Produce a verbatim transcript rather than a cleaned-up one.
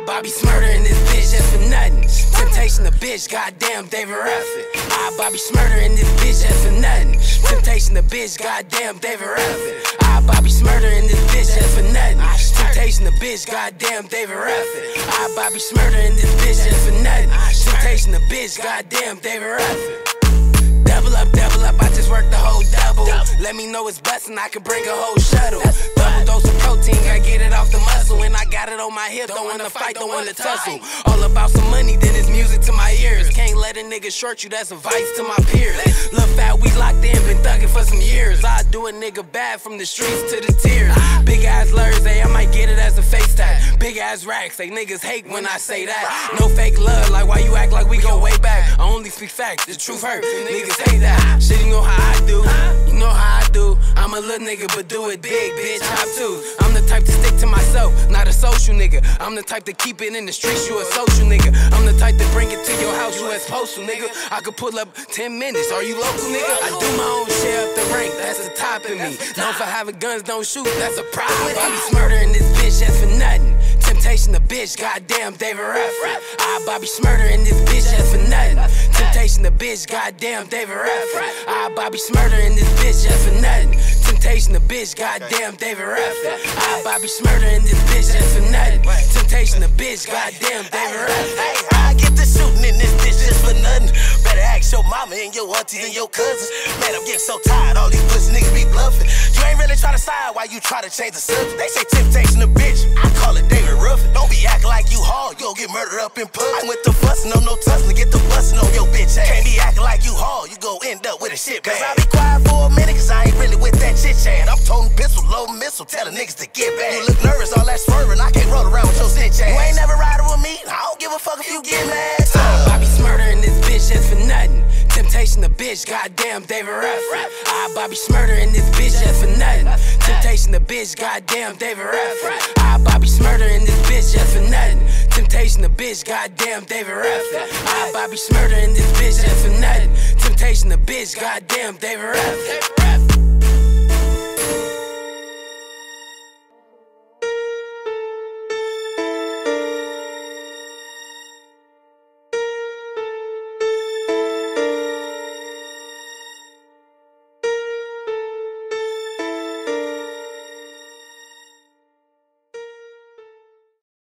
Bobby Shmurda in this bitch just for nothing. Temptation the bitch, goddamn David Ruffin. I Bobby Shmurda in this bitch just for nothing. Temptation the bitch, goddamn David Ruffin. I Bobby Shmurda in this bitch just for nothing. Temptation the bitch, goddamn David Ruffin. I Bobby Shmurda in this bitch just for nothing. Temptation the bitch, goddamn David Ruffin. Double up, double up, I just worked the whole double. Let me know it's bustin', I can bring a whole shuttle. Double dose of protein, I get it off the muscle. And I got it on my hip, don't wanna fight, don't wanna tussle. All about some money, then it's music to my ears. Can't let a nigga short you, that's advice to my peers. Look fat, we locked in, been thuggin' for some years. I do a nigga bad from the streets to the tears. Big ass lures, hey, I might get it as a face tag. Big ass racks, they niggas hate when I say that. No fake love, like why you act like we go way back. I only speak facts, the truth hurts, niggas hate that. Shit, you know how I do, you know how I do. I'm a little nigga, but do it big, bitch, hop too. I'm the type to stick to myself, not a social nigga. I'm the type to keep it in the streets, you a social nigga. I'm the type to bring it to your house, you as postal nigga. I could pull up ten minutes, are you local nigga? I do my own shit up the rank, that's the top of me. Known for having guns, don't shoot, that's a problem. Bobby Shmurda in this bitch just for nothing. Temptation the bitch, goddamn David Ruffin. I Bobby Shmurda in this bitch just for nothing. Temptation the bitch, goddamn David Ruffin. I Bobby Shmurda in this bitch just for nothing. Temptation the bitch, goddamn David Ruffin. I Bobby Shmurda in this bitch just for nothing. Temptation the bitch, goddamn David Ruffin. Hey, I get to shooting in this bitch just for nothing. Better ask your mama and your aunties and your cousins. Man, I'm getting so tired, all these pussy niggas be bluffing. You ain't really try to side while you try to change the subject. They say temptation a bitch, I call it David Ruffin. Don't be acting like you hard, you'll get murdered up in pub. I went to bustin' on no tussling, get the bustin' on your bitch ass. Can't be acting like you hard, you gon' end up with a shit bag. Cause I be quiet for a minute, cause I ain't really with that chit chat. I'm toting pistol, low missile, telling niggas to get back. You look nervous, all that swerving, I can't roll around with your cinch ass. You ain't never riding with me, I don't give a fuck if you get mad. So. Bobby Shmurda in this bitch just for nothing. Temptation the bitch, goddamn David Ruffin. I Bobby Shmurda in this bitch just for nothing. Temptation the bitch, goddamn David Ruffin. I Bobby Shmurda in this bitch just for nothing. Temptation the bitch, goddamn David Ruffin. I Bobby Shmurda in this bitch just for nothing. Temptation the bitch, goddamn David Ruffin.